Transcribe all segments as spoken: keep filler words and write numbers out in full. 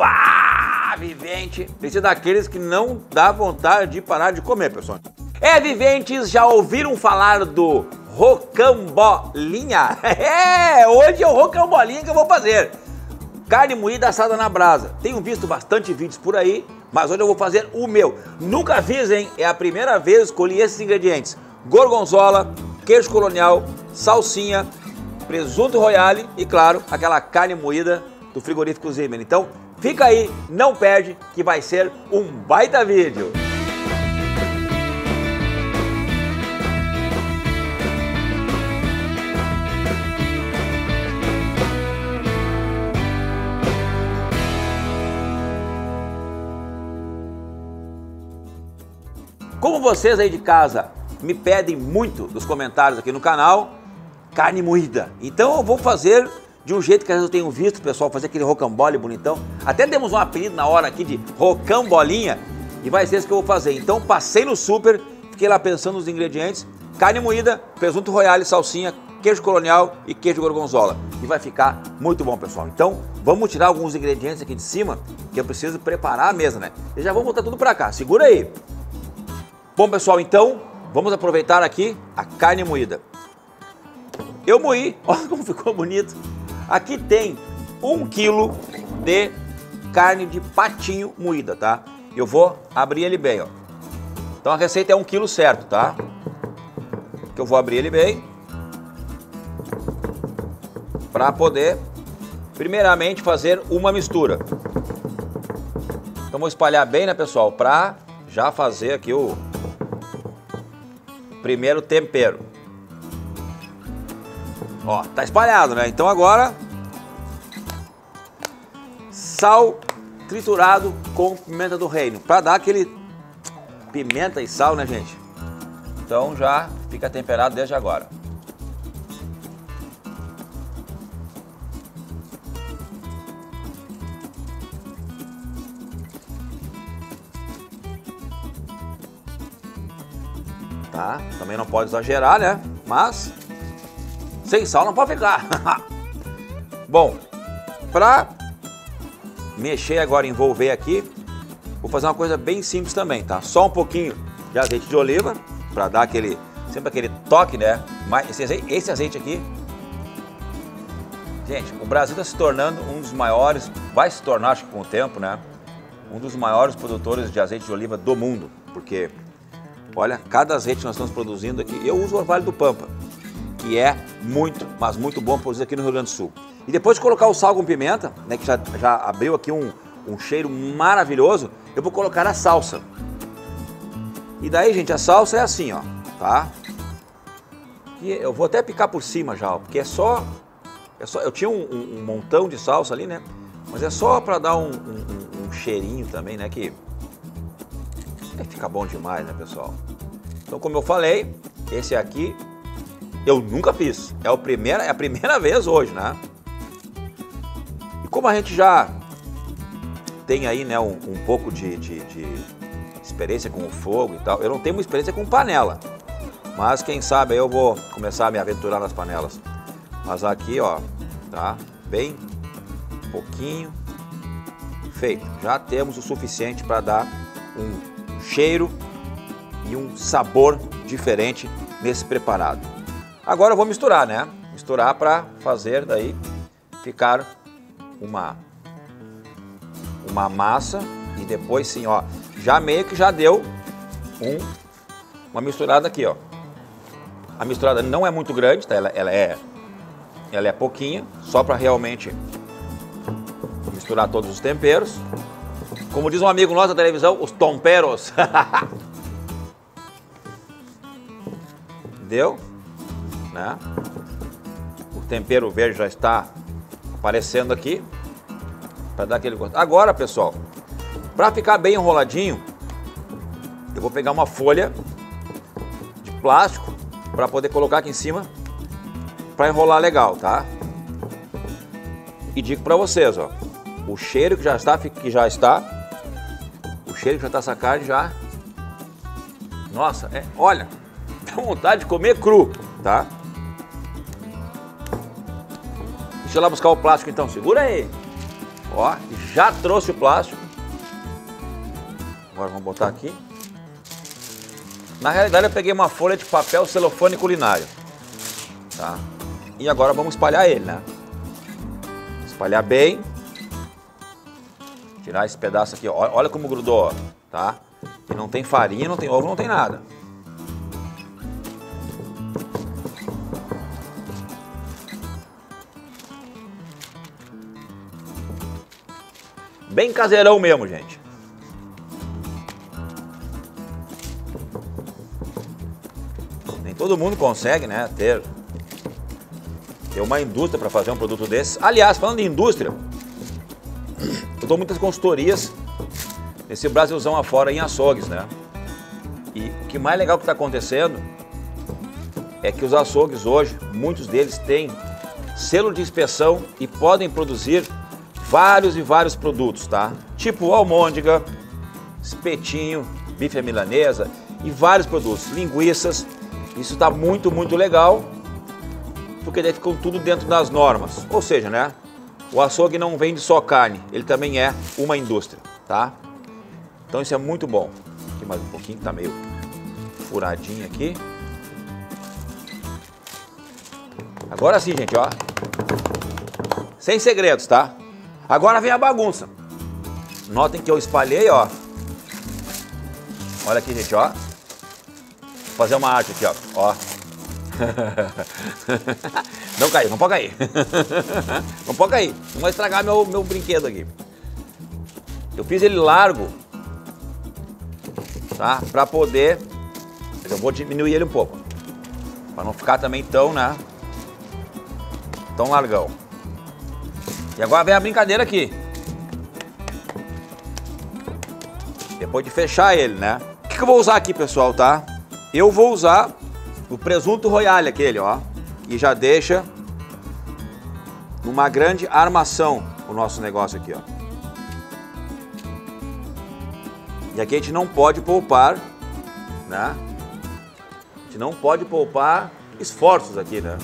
Pá! Vivente. Esse é daqueles que não dá vontade de parar de comer, pessoal. É, viventes, já ouviram falar do rocambolinha? É, hoje é o rocambolinha que eu vou fazer. Carne moída assada na brasa. Tenho visto bastante vídeos por aí, mas hoje eu vou fazer o meu. Nunca fiz, hein? É a primeira vez que escolhi esses ingredientes. Gorgonzola, queijo colonial, salsinha, presunto royale e, claro, aquela carne moída do frigorífico Zimmer. Então, fica aí, não perde, que vai ser um baita vídeo. Como vocês aí de casa me pedem muito nos comentários aqui no canal, carne moída. Então eu vou fazer de um jeito que às vezes eu tenho visto o pessoal fazer aquele rocambole bonitão. Até demos um apelido na hora aqui de rocambolinha e vai ser isso que eu vou fazer. Então passei no super, fiquei lá pensando nos ingredientes. Carne moída, presunto royale, salsinha, queijo colonial e queijo gorgonzola. E vai ficar muito bom, pessoal. Então vamos tirar alguns ingredientes aqui de cima que eu preciso preparar a mesa, né? E já vou botar tudo pra cá, segura aí. Bom, pessoal, então vamos aproveitar aqui a carne moída. Eu moí, olha como ficou bonito. Aqui tem um quilo de carne de patinho moída, tá? Eu vou abrir ele bem, ó. Então a receita é um quilo certo, tá? Que eu vou abrir ele bem para poder, primeiramente, fazer uma mistura. Então vou espalhar bem, né, pessoal, para já fazer aqui o primeiro tempero. Ó, tá espalhado, né? Então agora, sal triturado com pimenta do reino, para dar aquele pimenta e sal, né, gente? Então já fica temperado desde agora. Tá? Também não pode exagerar, né? Mas sem sal não pode ficar. Bom, para mexer agora, envolver aqui, vou fazer uma coisa bem simples também, tá? Só um pouquinho de azeite de oliva para dar aquele, sempre aquele toque, né? Mas esse azeite, esse azeite aqui, gente, o Brasil está se tornando um dos maiores, vai se tornar, acho que com o tempo, né? Um dos maiores produtores de azeite de oliva do mundo, porque olha, cada azeite que nós estamos produzindo aqui, eu uso o Orvalho do Pampa, que é muito, mas muito bom produzido aqui no Rio Grande do Sul. E depois de colocar o sal com pimenta, né, que já, já abriu aqui um, um cheiro maravilhoso, eu vou colocar a salsa. E daí, gente, a salsa é assim, ó, tá? E eu vou até picar por cima já, ó, porque é só, é só... Eu tinha um, um, um montão de salsa ali, né? Mas é só para dar um, um, um cheirinho também, né? Que fica bom demais, né, pessoal? Então, como eu falei, esse aqui eu nunca fiz. É, o primeira, é a primeira vez hoje, né? E como a gente já tem aí, né, um, um pouco de, de, de experiência com o fogo e tal, eu não tenho uma experiência com panela. Mas quem sabe aí eu vou começar a me aventurar nas panelas. Mas aqui, ó, tá? Bem pouquinho. Feito. Já temos o suficiente para dar um cheiro e um sabor diferente nesse preparado. Agora eu vou misturar, né? Misturar para fazer daí ficar uma uma massa e depois sim, ó, já meio que já deu um, uma misturada aqui, ó. A misturada não é muito grande, tá? Ela, ela é ela é pouquinha, só para realmente misturar todos os temperos. Como diz um amigo nosso da televisão, os tomperos. Deu? Né? O tempero verde já está aparecendo aqui. Para dar aquele gosto. Agora, pessoal, para ficar bem enroladinho, eu vou pegar uma folha de plástico para poder colocar aqui em cima para enrolar legal, tá? E digo para vocês, ó, o cheiro que já está, que já está O cheiro que já está essa carne já. Nossa, é, olha, dá vontade de comer cru, tá? Deixa eu lá buscar o plástico então, segura aí. Ó, já trouxe o plástico. Agora vamos botar aqui. Na realidade eu peguei uma folha de papel celofane culinário. Tá? E agora vamos espalhar ele, né? Espalhar bem. Tirar esse pedaço aqui, ó. Olha como grudou, ó, tá? E não tem farinha, não tem ovo, não tem nada. Bem caseirão mesmo, gente. Nem todo mundo consegue, né, ter, ter uma indústria para fazer um produto desse. Aliás, falando em indústria, eu dou muitas consultorias nesse Brasilzão afora em açougues, né? E o que mais legal que está acontecendo é que os açougues hoje, muitos deles têm selo de inspeção e podem produzir vários e vários produtos, tá? Tipo almôndega, espetinho, bife à milanesa e vários produtos, linguiças. Isso tá muito, muito legal, porque daí ficam tudo dentro das normas. Ou seja, né? O açougue não vende só carne, ele também é uma indústria, tá? Então isso é muito bom. Aqui mais um pouquinho, que tá meio furadinho aqui. Agora sim, gente, ó. Sem segredos, tá? Agora vem a bagunça. Notem que eu espalhei, ó. Olha aqui, gente, ó. Vou fazer uma arte aqui, ó. Ó. Não caiu, não pode cair. Não pode cair. Não vai estragar meu, meu brinquedo aqui. Eu fiz ele largo, tá? Pra poder... Eu vou diminuir ele um pouco. Pra não ficar também tão, né? Tão largão. E agora vem a brincadeira aqui. Depois de fechar ele, né? O que, que eu vou usar aqui, pessoal, tá? Eu vou usar o presunto royale, aquele, ó. E já deixa numa grande armação o nosso negócio aqui, ó. E aqui a gente não pode poupar, né? A gente não pode poupar esforços aqui, né?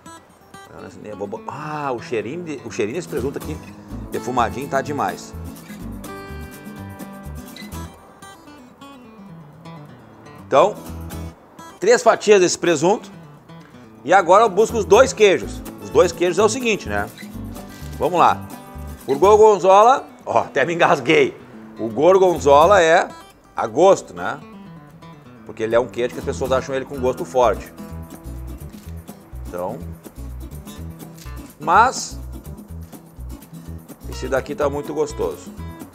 Ah, o cheirinho, de, o cheirinho desse presunto aqui, defumadinho, tá demais. Então, três fatias desse presunto. E agora eu busco os dois queijos. Os dois queijos é o seguinte, né? Vamos lá. O gorgonzola, ó, até me engasguei. O gorgonzola é a gosto, né? Porque ele é um queijo que as pessoas acham ele com gosto forte. Então... Mas, esse daqui tá muito gostoso.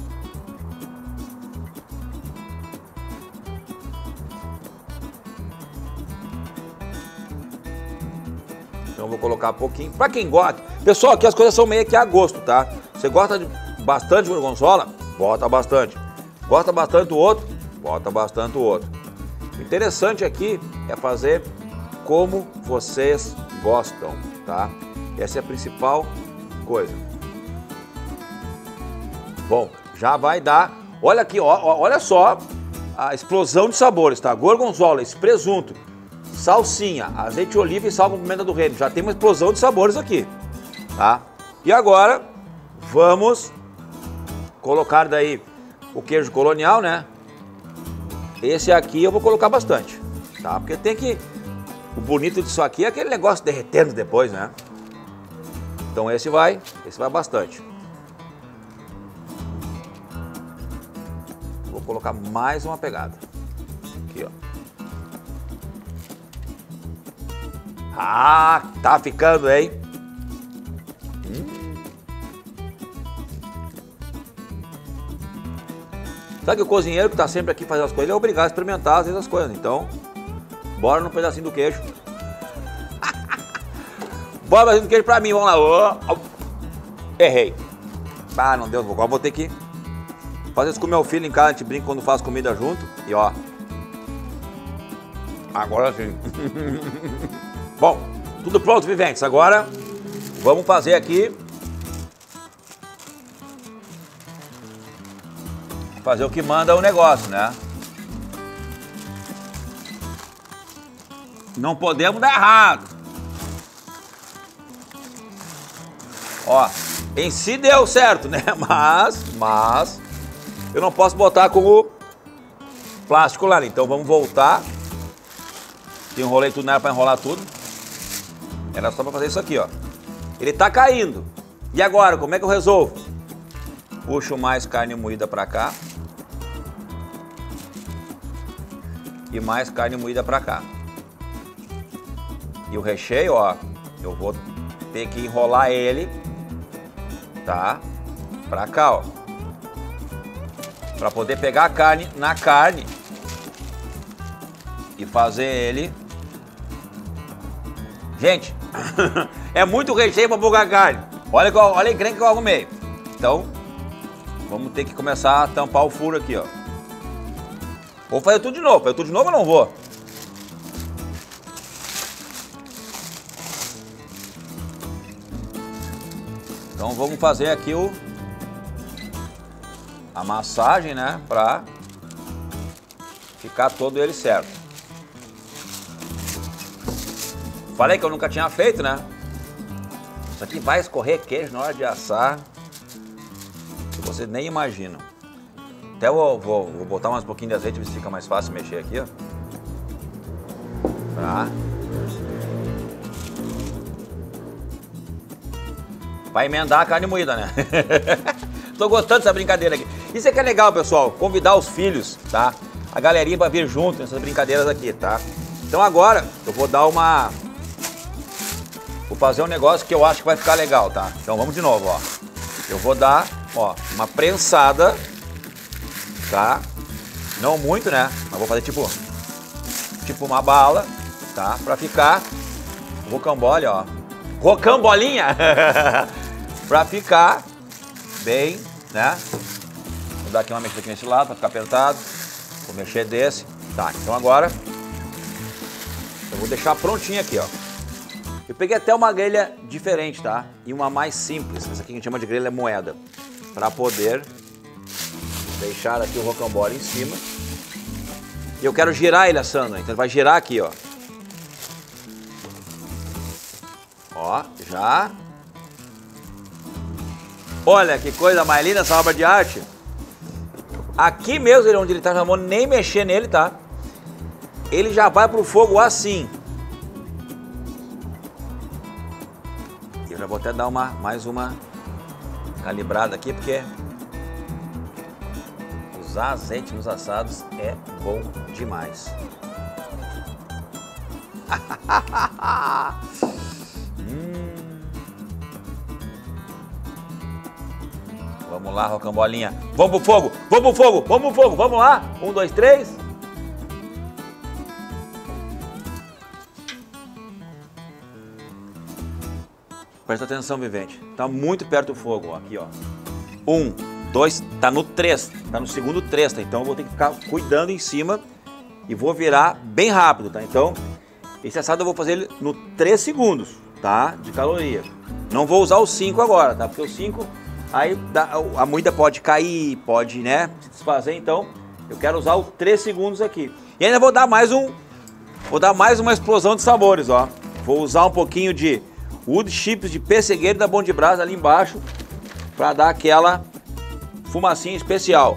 Então eu vou colocar pouquinho. Pra quem gosta, pessoal, aqui as coisas são meio que a gosto, tá? Você gosta de bastante gorgonzola? Bota bastante. Gosta bastante do outro? Bota bastante o outro. O interessante aqui é fazer como vocês gostam, tá? Essa é a principal coisa. Bom, já vai dar... Olha aqui, ó, olha só a explosão de sabores, tá? Gorgonzola, esse presunto, salsinha, azeite de oliva e sal com pimenta do reino. Já tem uma explosão de sabores aqui, tá? E agora, vamos colocar daí o queijo colonial, né? Esse aqui eu vou colocar bastante, tá? Porque tem que... O bonito disso aqui é aquele negócio derretendo depois, né? Então esse vai, esse vai bastante. Vou colocar mais uma pegada. Aqui, ó. Ah, tá ficando, hein? Hum. Sabe que o cozinheiro que tá sempre aqui fazendo as coisas, ele é obrigado a experimentar às vezes as coisas. Então, bora no pedacinho do queijo. Bora fazer um queijo pra mim, vamos lá. Oh, oh. Errei. Ah, não deu, agora vou ter que fazer isso com meu filho em casa, a gente brinca quando faz comida junto. E ó, agora sim. Bom, tudo pronto, viventes. Agora vamos fazer aqui, fazer o que manda o negócio, né? Não podemos dar errado. Ó, Em si deu certo, né? Mas, mas, eu não posso botar com o plástico lá, né? Então vamos voltar. Eu enrolei tudo, não era pra enrolar tudo. Era só pra fazer isso aqui, ó. Ele tá caindo. E agora, como é que eu resolvo? Puxo mais carne moída pra cá. E mais carne moída pra cá. E o recheio, ó, eu vou ter que enrolar ele, tá? Pra cá, ó. Pra poder pegar a carne na carne e fazer ele. Gente, é muito recheio pra pouca carne. Olha, olha a encrenca que eu arrumei. Então, vamos ter que começar a tampar o furo aqui, ó. Vou fazer tudo de novo. Fazer tudo de novo ou não vou? Então vamos fazer aqui o a massagem, né? Pra ficar todo ele certo. Falei que eu nunca tinha feito, né? Isso aqui vai escorrer queijo na hora de assar. Que vocês nem imaginam. Até eu vou, vou, vou botar mais um pouquinho de azeite, ver se fica mais fácil mexer aqui, ó. Tá? Vai emendar a carne moída, né? Tô gostando dessa brincadeira aqui. Isso é que é legal, pessoal. Convidar os filhos, tá? A galerinha pra vir junto nessas brincadeiras aqui, tá? Então agora eu vou dar uma... Vou fazer um negócio que eu acho que vai ficar legal, tá? Então vamos de novo, ó. Eu vou dar, ó, uma prensada, tá? Não muito, né? Mas vou fazer tipo... Tipo uma bala, tá? Pra ficar... Rocambole, ó. Rocambolinha! Pra ficar bem, né? Vou dar aqui uma mexida aqui nesse lado pra ficar apertado. Vou mexer desse. Tá, então agora... Eu vou deixar prontinho aqui, ó. Eu peguei até uma grelha diferente, tá? E uma mais simples. Essa aqui que a gente chama de grelha moeda. Pra poder deixar aqui o rocambole em cima. E eu quero girar ele assando, então ele vai girar aqui, ó. Ó, já. Olha que coisa mais linda essa obra de arte. Aqui mesmo, onde ele tá, não vou nem mexer nele, tá? Ele já vai pro fogo assim. Eu já vou até dar uma, mais uma calibrada aqui, porque usar azeite nos assados é bom demais. hum. Vamos lá, rocambolinha. Vamos pro fogo, vamos pro fogo, vamos pro fogo, vamos lá. Um, dois, três. Presta atenção, vivente. Tá muito perto do fogo, ó. Aqui, ó. Um, dois, tá no três. Tá no segundo três, tá? Então eu vou ter que ficar cuidando em cima e vou virar bem rápido, tá? Então, esse assado eu vou fazer ele no três segundos, tá? De caloria. Não vou usar o cinco agora, tá? Porque o cinco, aí a moída pode cair, pode, né, se desfazer. Então, eu quero usar o três segundos aqui. E ainda vou dar mais um... Vou dar mais uma explosão de sabores, ó. Vou usar um pouquinho de... Wood chips de pessegueiro da Bom de Brás ali embaixo para dar aquela fumacinha especial.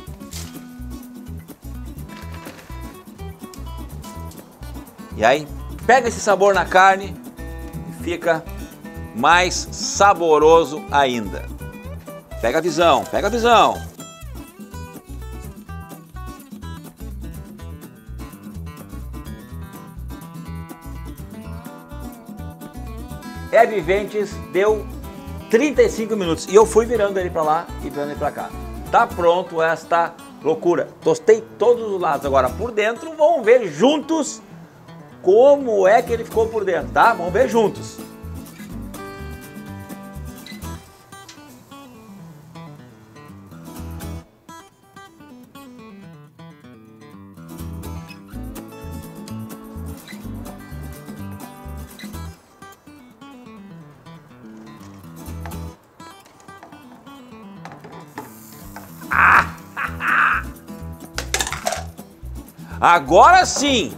E aí, pega esse sabor na carne e fica mais saboroso ainda. Pega a visão, pega a visão. É, viventes, deu trinta e cinco minutos e eu fui virando ele pra lá e virando ele pra cá. Tá pronto esta loucura. Tostei todos os lados. Agora por dentro, vamos ver juntos como é que ele ficou por dentro, tá? Vamos ver juntos. Agora sim!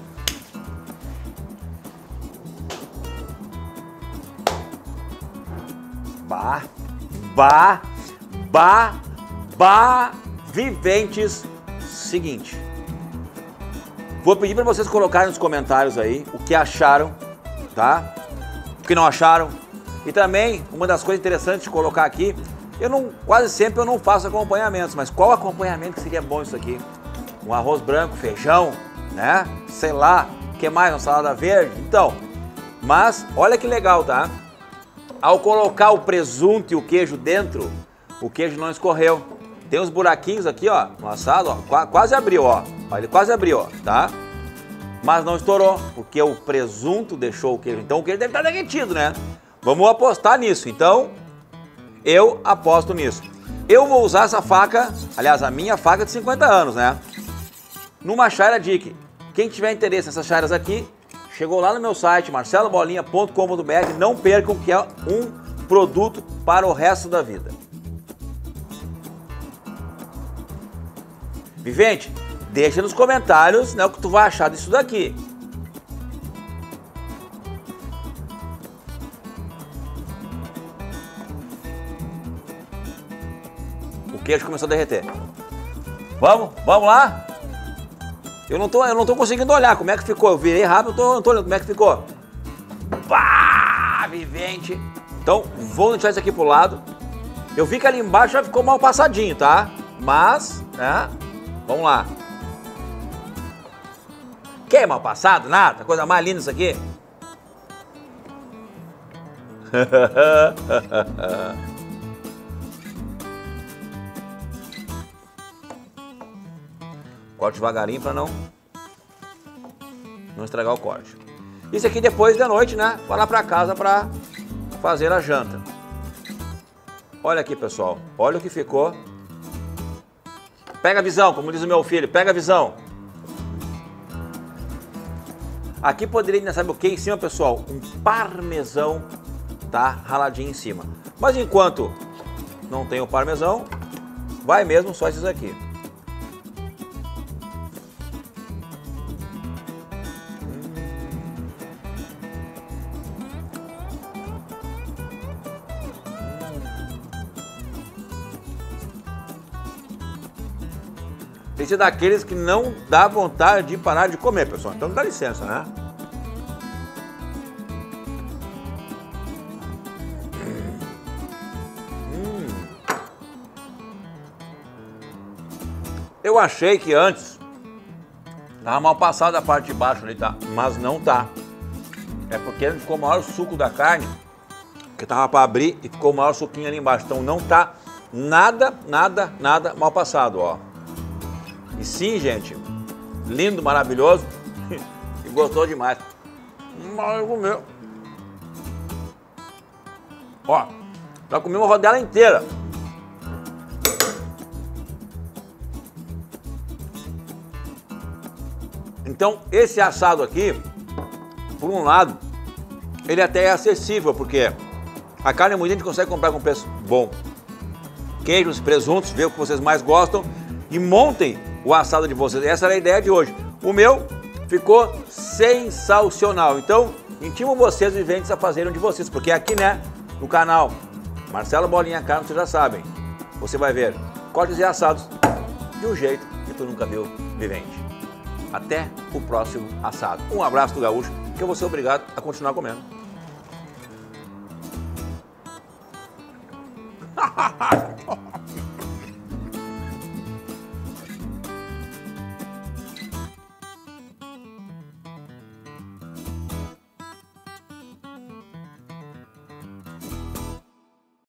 Bah, Bah, bah, bah, viventes, seguinte. Vou pedir para vocês colocarem nos comentários aí o que acharam, tá? O que não acharam. E também, uma das coisas interessantes de colocar aqui, eu não, quase sempre eu não faço acompanhamentos, mas qual acompanhamento que seria bom isso aqui? Um arroz branco, feijão, né? Sei lá, o que mais? Uma salada verde? Então, mas olha que legal, tá? Ao colocar o presunto e o queijo dentro, o queijo não escorreu. Tem uns buraquinhos aqui, ó, no assado, ó, quase abriu, ó. ó. Ele quase abriu, ó, tá? Mas não estourou, porque o presunto deixou o queijo. Então o queijo deve estar derretido, né? Vamos apostar nisso. Então, eu aposto nisso. Eu vou usar essa faca, aliás, a minha faca de cinquenta anos, né? Numa Chaira Dick. Quem tiver interesse nessas chairas aqui, chegou lá no meu site, marcelo bolinha ponto com ponto br. Não percam que é um produto para o resto da vida. Vivente, deixa nos comentários, né, o que tu vai achar disso daqui. O queijo começou a derreter. Vamos? Vamos lá? Eu não tô, eu não tô conseguindo olhar como é que ficou. Eu virei rápido, eu tô, não tô olhando como é que ficou. Pá, vivente. Então, vou deixar isso aqui pro lado. Eu vi que ali embaixo já ficou mal passadinho, tá? Mas, né? Vamos lá. Que mal passado? Nada. Coisa mais linda isso aqui. Corte devagarinho para não não estragar o corte. Isso aqui depois da noite, né? Vai lá para casa para fazer a janta. Olha aqui, pessoal. Olha o que ficou. Pega a visão, como diz o meu filho. Pega a visão. Aqui poderia, sabe o que em cima, pessoal? Um parmesão, tá? Raladinho em cima. Mas enquanto não tem o parmesão, vai mesmo só esses aqui. Esse é daqueles que não dá vontade de parar de comer, pessoal. Então dá licença, né? Hum. Eu achei que antes tava mal passado a parte de baixo ali, tá? Mas não tá. É porque ficou maior o suco da carne, que tava para abrir e ficou maior o suquinho ali embaixo. Então não tá nada, nada, nada mal passado, ó. E sim, gente, lindo, maravilhoso e gostou demais. Mas comeu. Ó, já comi uma rodela inteira. Então, esse assado aqui, por um lado, ele até é acessível, porque a carne moída a gente consegue comprar com preço bom. Queijos, presuntos, vê o que vocês mais gostam e montem o assado de vocês. Essa era a ideia de hoje. O meu ficou sensacional. Então, intimo vocês, viventes, a fazerem um de vocês. Porque aqui, né, no canal Marcelo Bolinha Carne, vocês já sabem. Você vai ver cortes e assados de um jeito que tu nunca viu, vivente. Até o próximo assado. Um abraço do Gaúcho, que eu vou ser obrigado a continuar comendo.